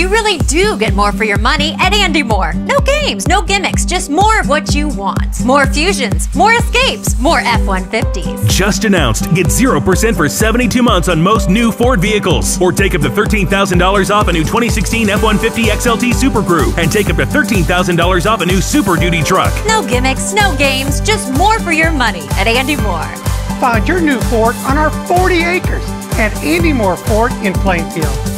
You really do get more for your money at Andy Moore. No games, no gimmicks, just more of what you want. More Fusions, more Escapes, more F-150s. Just announced. Get 0% for 72 months on most new Ford vehicles. Or take up to $13,000 off a new 2016 F-150 XLT Super Crew. And take up to $13,000 off a new Super Duty truck. No gimmicks, no games, just more for your money at Andy Moore. Find your new Ford on our 40 acres at Andy Moore Ford in Plainfield.